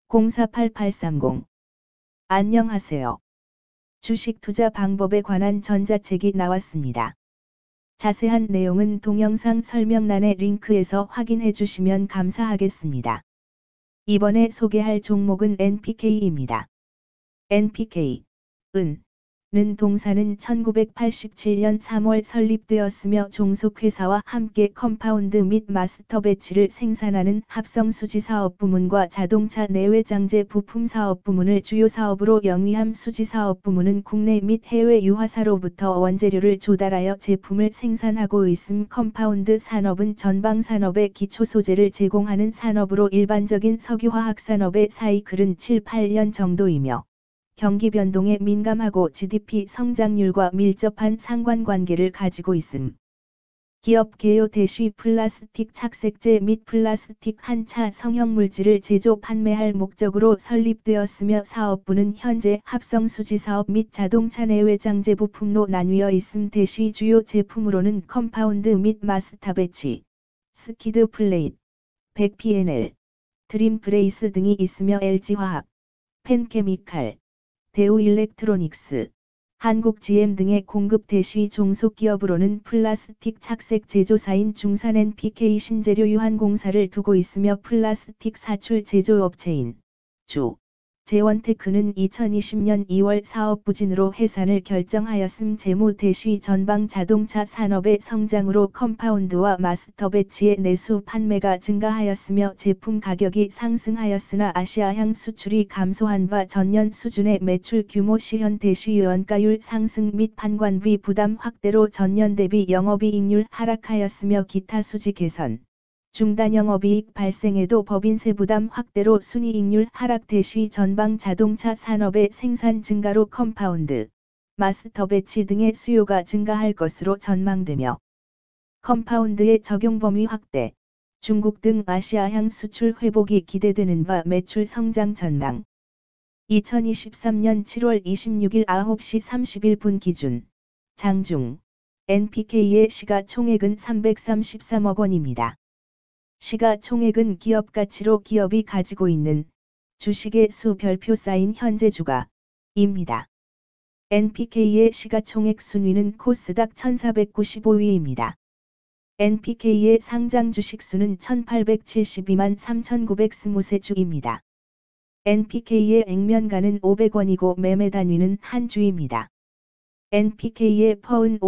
048830. 안녕하세요. 주식 투자 방법에 관한 전자책이 나왔습니다. 자세한 내용은 동영상 설명란의 링크에서 확인해 주시면 감사하겠습니다. 이번에 소개할 종목은 NPK입니다. NPK, 는 동사는 1987년 3월 설립되었으며 종속회사와 함께 컴파운드 및 마스터 배치를 생산하는 합성수지 사업 부문과 자동차 내외장재 부품 사업 부문을 주요 사업으로 영위함. 수지 사업 부문은 국내 및 해외 유화사로부터 원재료를 조달하여 제품을 생산하고 있음. 컴파운드 산업은 전방 산업의 기초 소재를 제공하는 산업으로 일반적인 석유화학 산업의 사이클은 7-8년 정도이며 경기 변동에 민감하고 GDP 성장률과 밀접한 상관관계를 가지고 있음. 기업 개요 대쉬 플라스틱 착색제 및 플라스틱 한차 성형물질을 제조 판매할 목적으로 설립되었으며 사업부는 현재 합성수지 사업 및 자동차 내외장재 부품로 나뉘어 있음. 대쉬 주요 제품으로는 컴파운드 및 마스터 배치, 스키드 플레이트, 100PNL, 드림 브레이스 등이 있으며 LG화학, 펜케미칼, 대우일렉트로닉스, 한국GM 등의 공급. 대쉬 종속기업으로는 플라스틱 착색 제조사인 중산 NPK 신재료 유한공사를 두고 있으며 플라스틱 사출 제조업체인 제원테크는 2020년 2월 사업 부진으로 해산을 결정하였음. 재무. 대쉬 전방 자동차 산업의 성장으로 컴파운드와 마스터 배치의 내수 판매가 증가하였으며 제품 가격이 상승하였으나 아시아향 수출이 감소한 바 전년 수준의 매출 규모 시현. 대쉬 원가율 상승 및 판관비 부담 확대로 전년 대비 영업이익률 하락하였으며 기타 수지 개선, 중단 영업이익 발생에도 법인세 부담 확대로 순이익률 하락. 대쉬 전방 자동차 산업의 생산 증가로 컴파운드, 마스터 배치 등의 수요가 증가할 것으로 전망되며 컴파운드의 적용 범위 확대, 중국 등 아시아향 수출 회복이 기대되는 바 매출 성장 전망. 2023년 7월 26일 9시 31분 기준 장중 NPK의 시가총액은 333억 원입니다. 시가총액은 기업가치로 기업이 가지고 있는 주식의 수 별표 쌓인 현재 주가입니다. NPK의 시가총액 순위는 코스닥 1495위입니다. NPK의 상장 주식 수는 1872만 3920세 주입니다. NPK의 액면가는 500원이고 매매 단위는 한 주입니다. NPK의 퍼은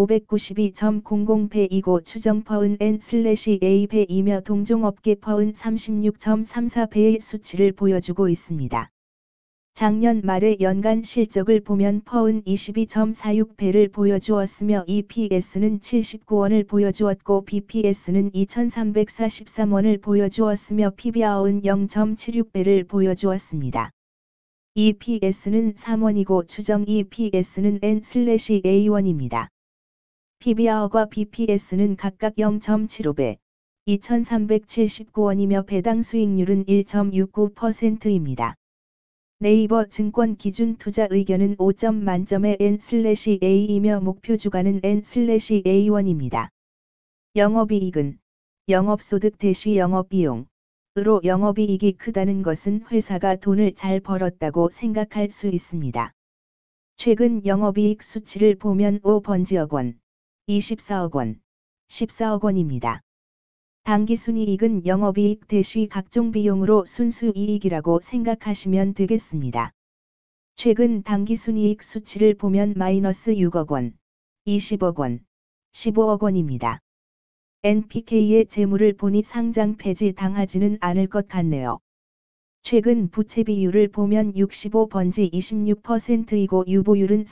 592.00배이고 추정 퍼은 N/A배이며 동종업계 퍼은 36.34배의 수치를 보여주고 있습니다. 작년 말의 연간 실적을 보면 퍼은 22.46배를 보여주었으며 EPS는 79원을 보여주었고 BPS는 2343원을 보여주었으며 PBR은 0.76배를 보여주었습니다. EPS는 3원이고 추정 EPS는 N/A1입니다. PBR과 BPS는 각각 0.75배, 2379원이며 배당 수익률은 1.69%입니다. 네이버 증권 기준 투자 의견은 5점 만점의 N/A이며 목표 주가는 N/A1입니다. 영업이익은 영업소득 대쉬 영업비용 으로 영업이익이 크다는 것은 회사가 돈을 잘 벌었다고 생각할 수 있습니다. 최근 영업이익 수치를 보면 5번지억 원, 24억 원, 14억 원입니다. 당기순이익은 영업이익 대쉬 각종 비용으로 순수이익이라고 생각하시면 되겠습니다. 최근 당기순이익 수치를 보면 마이너스 6억 원, 20억 원, 15억 원입니다. NPK의 재물을 보니 상장 폐지 당하지는 않을 것 같네요. 최근 부채 비율을 보면 65번지 26%이고 유보율은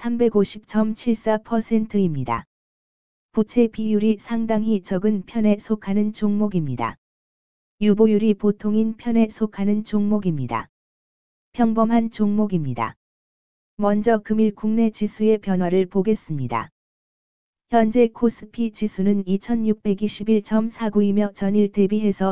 350.74%입니다. 부채 비율이 상당히 적은 편에 속하는 종목입니다. 유보율이 보통인 편에 속하는 종목입니다. 평범한 종목입니다. 먼저 금일 국내 지수의 변화를 보겠습니다. 현재 코스피 지수는 2621.49이며 전일 대비해서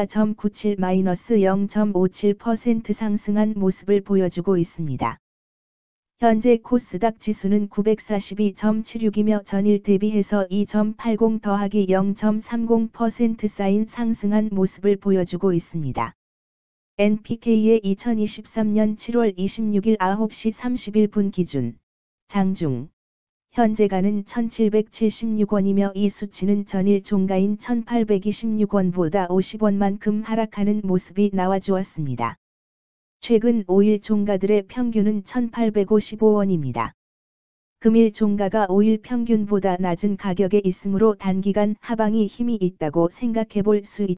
14.97-0.57% 상승한 모습을 보여주고 있습니다. 현재 코스닥 지수는 942.76이며 전일 대비해서 2.80 더하기 0.30% 쌓인 상승한 모습을 보여주고 있습니다. NPK의 2023년 7월 26일 9시 31분 기준 장중 현재가는 1776원이며 이 수치는 전일 종가인 1826원보다 50원만큼 하락하는 모습이 나와주었습니다. 최근 5일 종가들의 평균은 1855원입니다. 금일 종가가 5일 평균보다 낮은 가격에 있으므로 단기간 하방이 힘이 있다고 생각해 볼 수 있습니다.